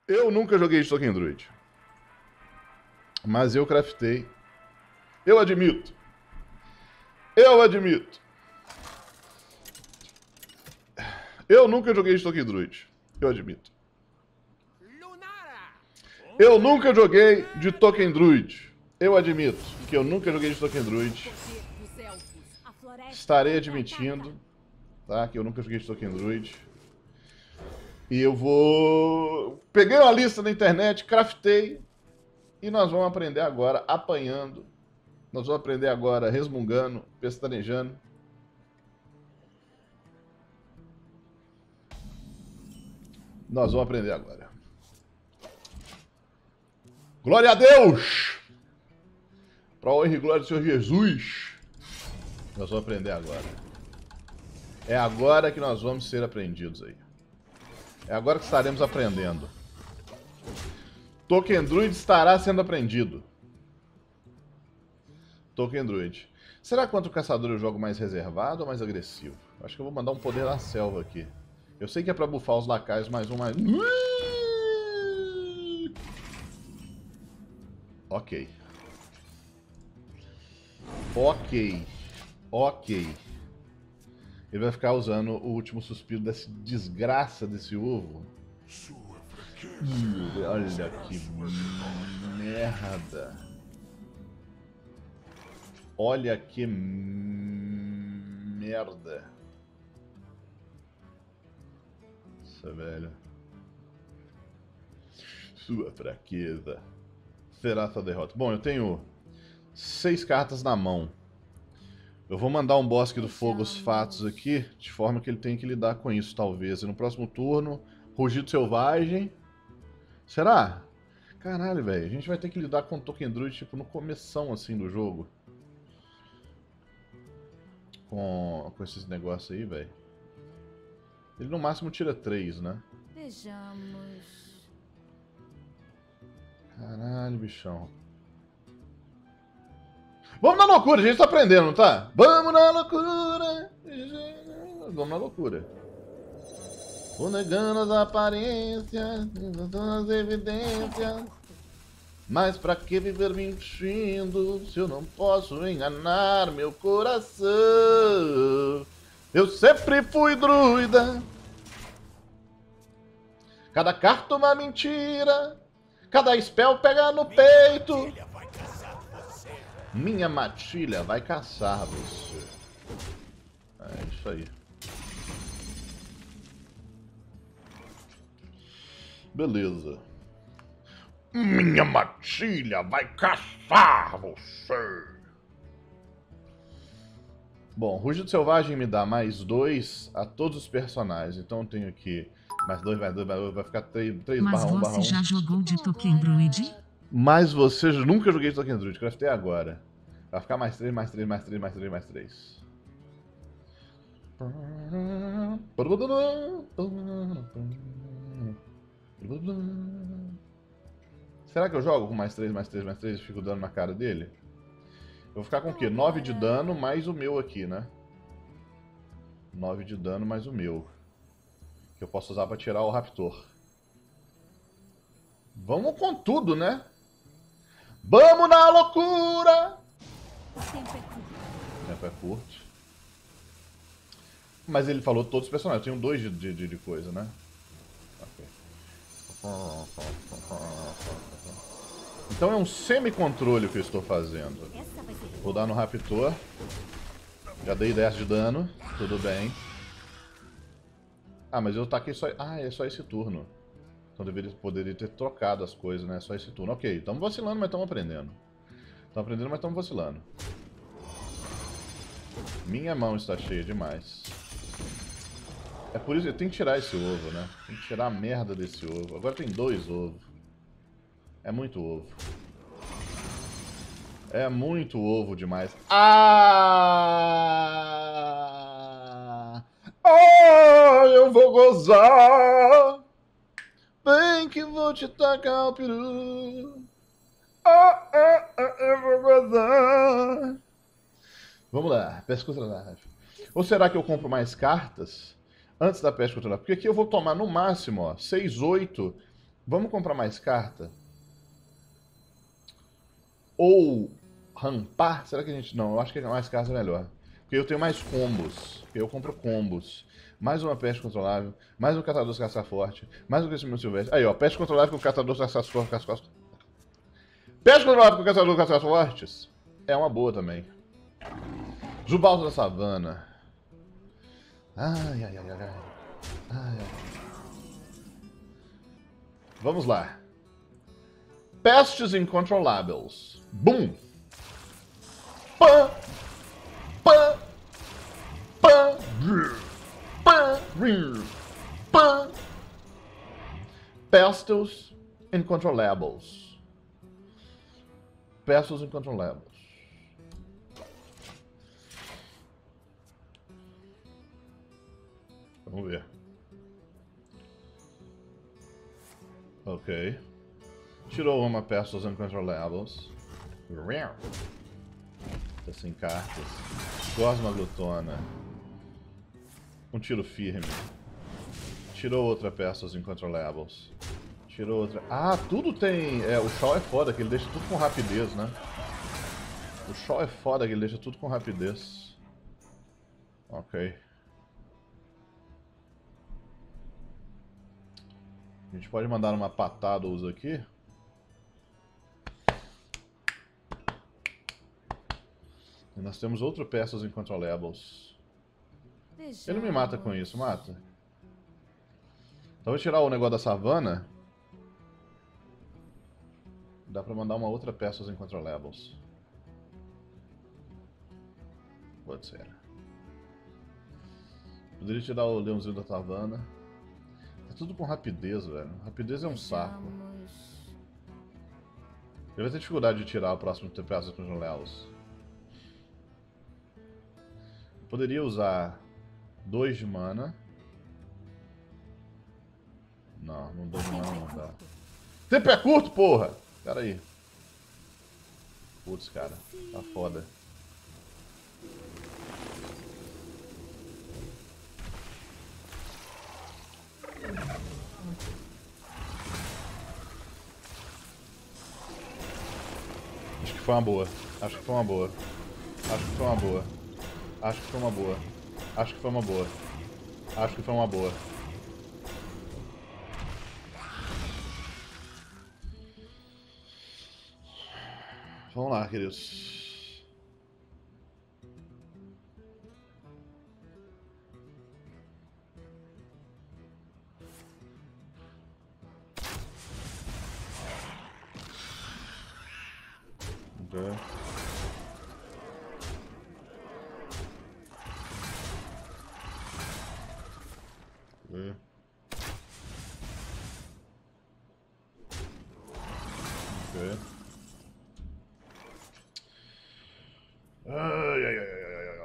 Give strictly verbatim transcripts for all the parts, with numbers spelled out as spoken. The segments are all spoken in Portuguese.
Eu nunca joguei de Token Druid. Mas eu craftei. Eu admito. Eu admito. Eu nunca joguei de Token Druid. Eu admito. Eu nunca joguei de Token Druid. Eu admito que eu nunca joguei de Token Druid. Estarei admitindo, tá? Que eu nunca joguei de Token Druid. E eu vou... Peguei uma lista na internet, craftei. E nós vamos aprender agora apanhando. Nós vamos aprender agora resmungando, pestanejando. Nós vamos aprender agora. Glória a Deus! Para a honra e glória do Senhor Jesus. Nós vamos aprender agora. É agora que nós vamos ser aprendidos aí. É agora que estaremos aprendendo. Token Druid estará sendo aprendido. Token Druid. Será que contra o caçador eu jogo mais reservado ou mais agressivo? Acho que eu vou mandar um poder da selva aqui. Eu sei que é pra buffar os lacaios, mais um, mais... Ok. Ok. Ok. Ele vai ficar usando o último suspiro dessa desgraça desse ovo. Hum, olha que merda. Olha que merda. Nossa, velho. Sua fraqueza será sua derrota. Bom, eu tenho seis cartas na mão. Eu vou mandar um Bosque do Fogo os fatos aqui, de forma que ele tem que lidar com isso, talvez. E no próximo turno, Rugido Selvagem. Será? Caralho, velho. A gente vai ter que lidar com o Token Druid, tipo, no começão, assim, do jogo. Com, com esses negócios aí, velho. Ele no máximo tira três, né? Vejamos. Caralho, bichão. Vamos na loucura, a gente tá aprendendo, não tá? Vamos na loucura. Vamos na loucura. Vou negando as aparências, as evidências. Mas pra que viver mentindo se eu não posso enganar meu coração? Eu sempre fui druida. Cada carta uma mentira. Cada spell pega no peito. Minha matilha vai caçar você. É isso aí. Beleza. Minha matilha vai caçar você. Bom, Rugido Selvagem me dá mais dois a todos os personagens. Então eu tenho aqui mais dois, mais dois, mais dois. Vai ficar três barra um, barra um. Mas você já jogou de Token Druid? Mas você nunca joguei de Token Druid. Craftei agora. Vai ficar mais três, mais três, mais três, mais três, mais três. Será que eu jogo com mais três, mais três, mais três e fico dando na cara dele? Eu vou ficar com o quê? nove de dano mais o meu aqui, né? nove de dano mais o meu. Que eu posso usar pra tirar o Raptor. Vamos com tudo, né? Vamos na loucura! O tempo é curto. O tempo é curto. Mas ele falou todos os personagens. Eu tenho dois de, de, de coisa, né? Ok. Então é um semi-controle que eu estou fazendo. Vou dar no Raptor. Já dei dez de dano. Tudo bem. Ah, mas eu taquei só... Ah, é só esse turno. Então deveria, poderia ter trocado as coisas, né? Só esse turno. Ok, estamos vacilando, mas estamos aprendendo. Estamos aprendendo, mas estamos vacilando. Minha mão está cheia demais. É por isso que eu tenho que tirar esse ovo, né? Tem que tirar a merda desse ovo. Agora tem dois ovos. É muito ovo. É muito ovo demais. Ah! Ah! Eu vou gozar! Vem que vou te tacar o peru. Ah, ah, ah, eu vou gozar. Vamos lá, pesca contra a nave. Ou será que eu compro mais cartas antes da pesca contra a nave? Porque aqui eu vou tomar no máximo, ó, seis, oito Vamos comprar mais carta? Ou rampar? Será que a gente... Não, eu acho que mais carta é melhor. Porque eu tenho mais combos. Eu compro combos. Mais uma peste controlável. Mais um catador de caça forte. Mais um crescimento silvestre. Aí, ó. Peste controlável com catador de caça forte. Peste controlável com catador de caça fortes. É uma boa também. Jubaldo da savana. Ai, ai, ai, ai, ai. Ai, ai. Vamos lá. Pestes incontroláveis. Bum! Pã! Pã! Pã! Pã! Pã! Pestes incontroláveis. Pestes incontroláveis. Vamos ver. Ok. Tirou uma Pestes incontroláveis. Tá sem cartas. Gosma glutona. Um tiro firme. Tirou outra Pestes incontroláveis. Tirou outra... Ah, tudo tem... É, o Shaw é foda, que ele deixa tudo com rapidez, né? O Shaw é foda, que ele deixa tudo com rapidez. Ok. A gente pode mandar uma patada uso aqui. E nós temos outro Pestes incontroláveis. Ele não me mata com isso, mata. Então eu vou tirar o negócio da savana. Dá pra mandar uma outra Pestes incontroláveis. Pode ser. Poderia tirar o leãozinho da savana. Tá tudo com rapidez, velho. Rapidez é um saco. Ele vai ter dificuldade de tirar o próximo Pestes incontroláveis. Poderia usar dois de mana. Não, não dois de mana não dá. Tempo é curto, porra! Pera aí. Putz, cara. Tá foda. Acho que foi uma boa. Acho que foi uma boa. Acho que foi uma boa. Acho que foi uma boa. Acho que foi uma boa. Acho que foi uma boa. Vamos lá, queridos. Okay. Okay. Okay. Ai, ai, ai, ai, ai,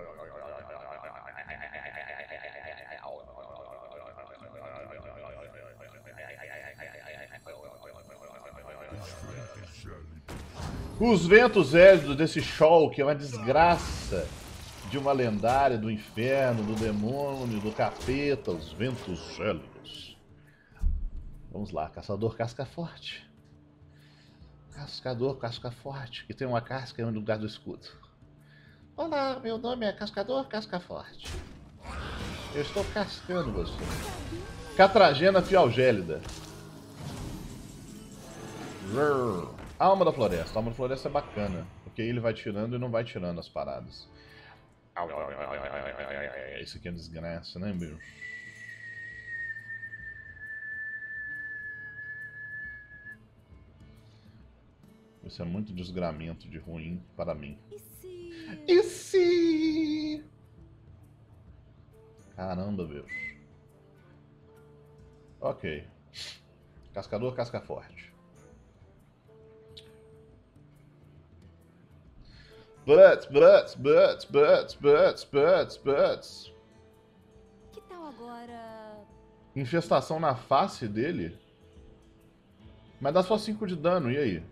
os ventos gélidos desse show, que é uma desgraça de uma lendária do inferno, do demônio, do capeta, os ventos gélidos. Vamos lá, caçador casca forte. Cascador casca forte, que tem uma casca no lugar do escudo. Olá, meu nome é Cascador Casca Forte. Eu estou cascando você. Catragena Fialgélida. Alma da Floresta. Alma da Floresta é bacana, porque ele vai tirando e não vai tirando as paradas. Isso aqui é desgraça, né, meu? Isso é muito desgramento de ruim para mim. E se... E se... Caramba, Deus. Ok. Cascador casca forte. Butts, butts, butts, butts, butts, butts, butts. Que tal agora... Infestação na face dele? Mas dá só cinco de dano, e aí?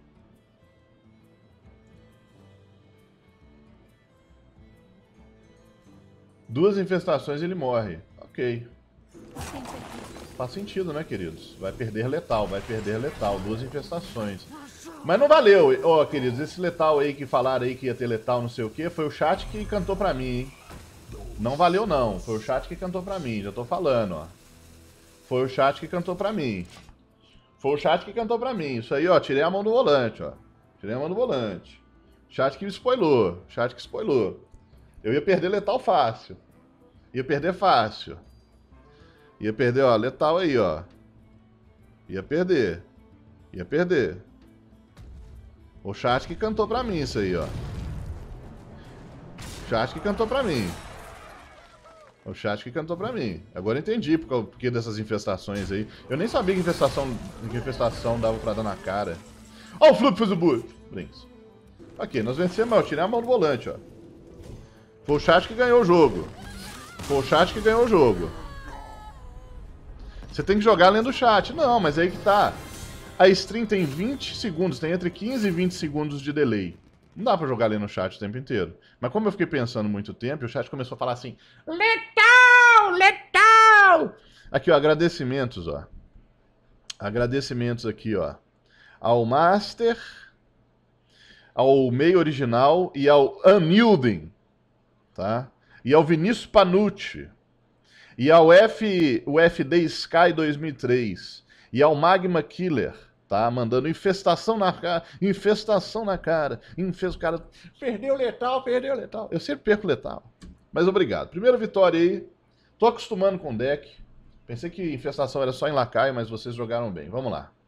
Duas infestações ele morre. Ok. faz sentido, né, queridos? Vai perder letal, vai perder letal. Duas infestações. Mas não valeu, ó, oh, queridos. Esse letal aí que falaram aí que ia ter letal não sei o que, foi o chat que cantou pra mim, hein? Não valeu não, foi o chat que cantou pra mim, já tô falando, ó. Foi o chat que cantou pra mim. Foi o chat que cantou pra mim. Isso aí, ó, tirei a mão do volante, ó. Tirei a mão do volante. Chat que me spoilou, chat que spoilou. Eu ia perder letal fácil. Ia perder fácil. Ia perder, ó, letal aí, ó. Ia perder. Ia perder. O chat que cantou pra mim isso aí, ó. O chat que cantou pra mim. O chat que cantou pra mim. Agora eu entendi por que dessas infestações aí. Eu nem sabia que infestação, que infestação dava pra dar na cara. Ó, o Flup fez o boot. Brinks. Ok, nós vencemos, eu tirei a mão do volante, ó. Foi o chat que ganhou o jogo. Foi o chat que ganhou o jogo. Você tem que jogar lendo o chat. Não, mas aí que tá. A stream tem vinte segundos, tem entre quinze e vinte segundos de delay. Não dá pra jogar lendo o chat o tempo inteiro. Mas como eu fiquei pensando muito tempo, o chat começou a falar assim... Letal! Letal! Aqui, ó, agradecimentos, ó. Agradecimentos aqui, ó. Ao Master, ao Meio Original e ao Unyielding, tá? E ao Vinícius Panucci. E ao F, o F D Sky dois mil e três. E ao Magma Killer, tá? Mandando infestação na cara, infestação na cara. Infest... O cara perdeu letal, perdeu letal. Eu sempre perco letal. Mas obrigado. Primeira vitória aí. Tô acostumando com o deck. Pensei que infestação era só em lacaio, mas vocês jogaram bem. Vamos lá.